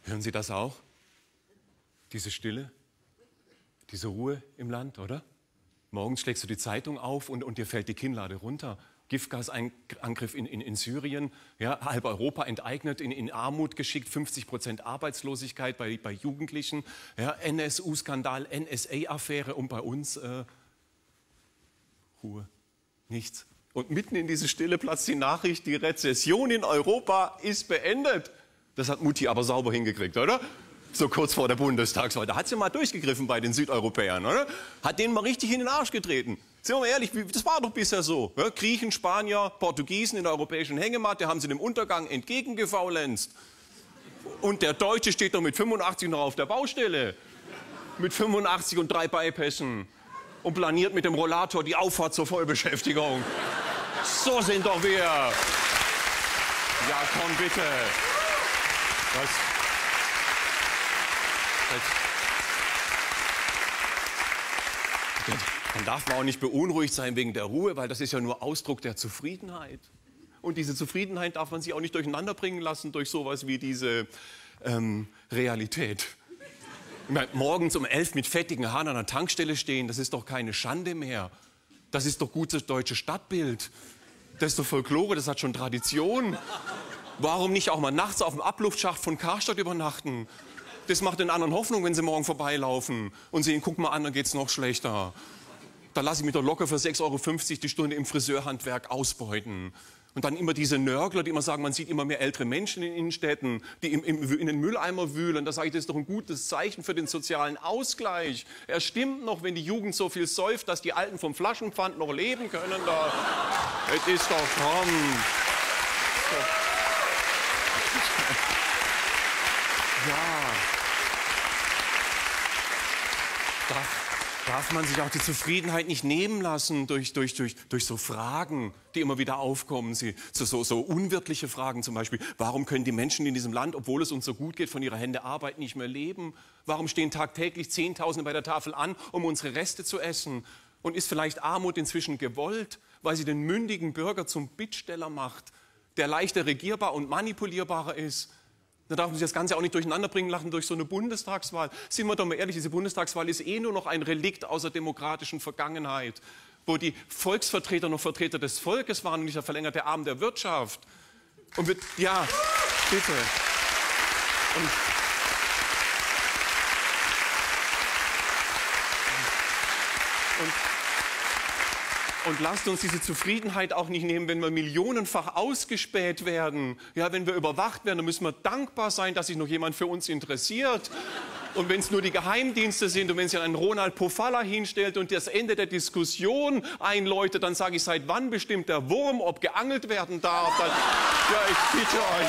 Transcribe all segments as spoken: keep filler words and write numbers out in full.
Hören Sie das auch? Diese Stille, diese Ruhe im Land, oder? Morgens schlägst du die Zeitung auf und, und dir fällt die Kinnlade runter. Giftgasangriff in, in, in Syrien, ja, halb Europa enteignet, in, in Armut geschickt, fünfzig Prozent Arbeitslosigkeit bei, bei Jugendlichen, ja, N S U-Skandal, N S A-Affäre und bei uns äh, Ruhe, nichts. Und mitten in diese Stille platzt die Nachricht, die Rezession in Europa ist beendet. Das hat Mutti aber sauber hingekriegt, oder? So kurz vor der Bundestagswahl. Da hat sie mal durchgegriffen bei den Südeuropäern, oder? Hat denen mal richtig in den Arsch getreten. Sind wir mal ehrlich, das war doch bisher so. Ja? Griechen, Spanier, Portugiesen in der europäischen Hängematte haben sie dem Untergang entgegengefaulenzt. Und der Deutsche steht doch mit fünfundachtzig noch auf der Baustelle. Mit fünfundachtzig und drei Beipässen. Und planiert mit dem Rollator die Auffahrt zur Vollbeschäftigung. So sind doch wir. Ja, komm bitte. Was? Dann darf man auch nicht beunruhigt sein wegen der Ruhe, weil das ist ja nur Ausdruck der Zufriedenheit. Und diese Zufriedenheit darf man sich auch nicht durcheinander bringen lassen durch sowas wie diese ähm, Realität. Ich meine, morgens um elf mit fettigen Haaren an der Tankstelle stehen, das ist doch keine Schande mehr. Das ist doch gutes deutsches Stadtbild. Das ist doch Folklore, das hat schon Tradition. Warum nicht auch mal nachts auf dem Abluftschacht von Karstadt übernachten? Das macht den anderen Hoffnung, wenn sie morgen vorbeilaufen und sehen, guck mal an, dann geht's noch schlechter. Da lasse ich mich doch locker für sechs Euro fünfzig die Stunde im Friseurhandwerk ausbeuten. Und dann immer diese Nörgler, die immer sagen, man sieht immer mehr ältere Menschen in Innenstädten, die im, im, in den Mülleimer wühlen. Da sage ich, das ist doch ein gutes Zeichen für den sozialen Ausgleich. Er stimmt noch, wenn die Jugend so viel säuft, dass die Alten vom Flaschenpfand noch leben können. Da. Es ist doch komm. Ja. Darf, darf man sich auch die Zufriedenheit nicht nehmen lassen durch, durch, durch, durch so Fragen, die immer wieder aufkommen. Sie, so, so, so unwirtliche Fragen zum Beispiel. Warum können die Menschen in diesem Land, obwohl es uns so gut geht, von ihrer Hände Arbeit nicht mehr leben? Warum stehen tagtäglich Zehntausende bei der Tafel an, um unsere Reste zu essen? Und ist vielleicht Armut inzwischen gewollt, weil sie den mündigen Bürger zum Bittsteller macht, der leichter regierbar und manipulierbarer ist? Da darf man sich das Ganze auch nicht durcheinander bringen lassen durch so eine Bundestagswahl. Sind wir doch mal ehrlich, diese Bundestagswahl ist eh nur noch ein Relikt aus der demokratischen Vergangenheit, wo die Volksvertreter noch Vertreter des Volkes waren und nicht der verlängerte Arm der Wirtschaft. Und wir, ja, bitte. Und, und, Und lasst uns diese Zufriedenheit auch nicht nehmen, wenn wir millionenfach ausgespäht werden. Ja, wenn wir überwacht werden, dann müssen wir dankbar sein, dass sich noch jemand für uns interessiert. Und wenn es nur die Geheimdienste sind und wenn sich einen Ronald Pofalla hinstellt und das Ende der Diskussion einläutet, dann sage ich, seit wann bestimmt der Wurm, ob geangelt werden darf? Dann, ja, ich bitte euch.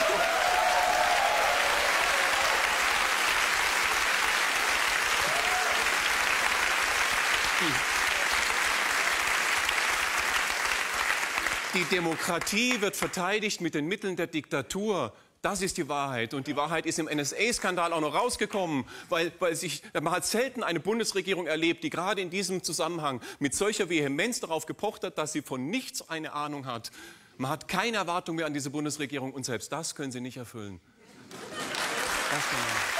Die Demokratie wird verteidigt mit den Mitteln der Diktatur. Das ist die Wahrheit. Und die Wahrheit ist im N S A-Skandal auch noch rausgekommen, weil, weil sich, man hat selten eine Bundesregierung erlebt, die gerade in diesem Zusammenhang mit solcher Vehemenz darauf gepocht hat, dass sie von nichts eine Ahnung hat. Man hat keine Erwartung mehr an diese Bundesregierung und selbst das können sie nicht erfüllen. Das kann man.